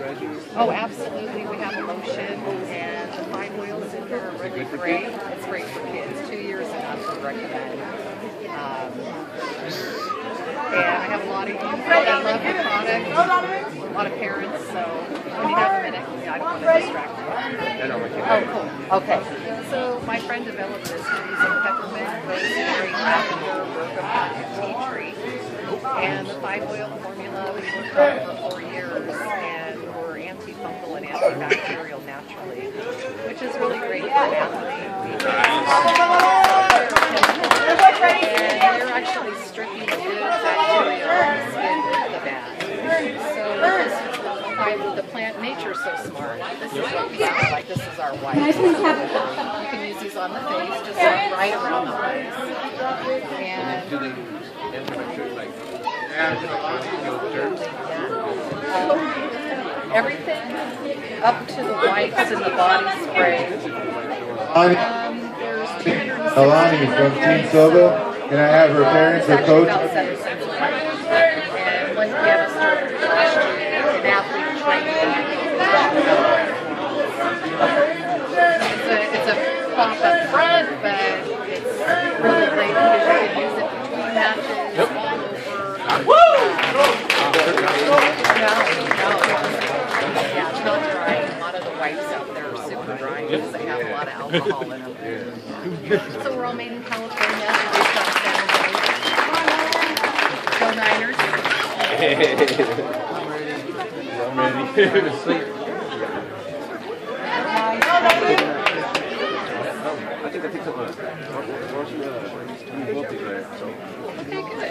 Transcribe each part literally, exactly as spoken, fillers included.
Oh, absolutely. We have a lotion, and the five oils in here are really great. It's great for kids. Two years and up, I recommend. Um, and I have a lot of youth that love the product, a lot of parents, so when you have a minute, I don't want to distract you. Oh, cool. Okay. So my friend developed this using peppermint, rosemary, lavender, bergamot, and tea tree. And the five oil formula we worked on for four years, and we're antifungal and antibacterial naturally, which is really great for an athlete. And you're actually stripping the good bacteria on the skin with the bad. So this, the plant, nature's so smart. This is what we have, like this is our white. You can use these on the face, just like right around the eyes. And um, everything up to the wipes and the body spray. Um, there's Alani from Team Sobo. Can I have her parents or coach? And when we had a start last year, an athlete training. It's a, it's a pop up front, but it's really great because you can use it between matches, all over. Woo! No, no. Yeah, it's not dry. A lot of the wipes out there are super dry because they have a lot of alcohol in them. So we're all made in California. Based on San Jose. Go Niners. I'm ready. Sleep. I think I think something. Okay, good.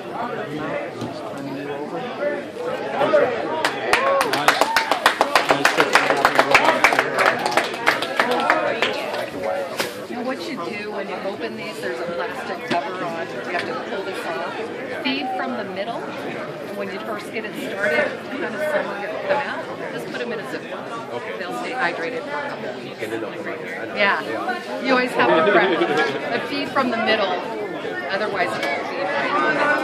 Now what you do when you open these, there's a plastic cover on. You have to pull this off. Feed from the middle. When you first get it started, kind of some get them out. Just put them in a Ziploc. Okay. They'll stay hydrated for a couple of weeks. Yeah. You always have to prep. But feed from the middle. Otherwise, it won't feed right in the middle.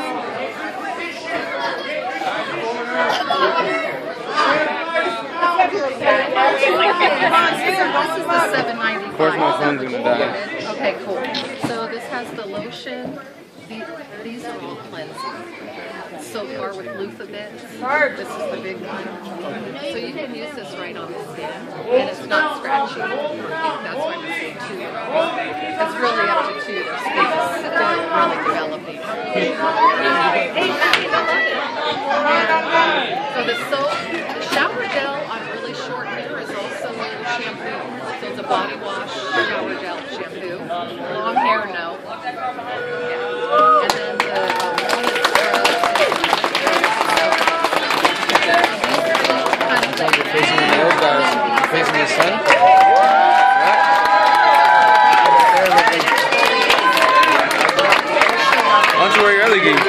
This is the seven ninety-five. Of course, my phone's gonna die. Okay, cool. So this has the lotion. These are all cleansing. So far with loofah bits, this is the big one. So you can use this right on the skin, and it's not scratchy. That's why we say two. It's really up to two. Their skin is still really developing. So the soap, the shower gel on really short hair is also shampoo. So it's a body wash, shower gel, shampoo. Long hair, no. Yeah. And then the um, Facing the nose, guys. Facing the sun. Why don't you wear your other game?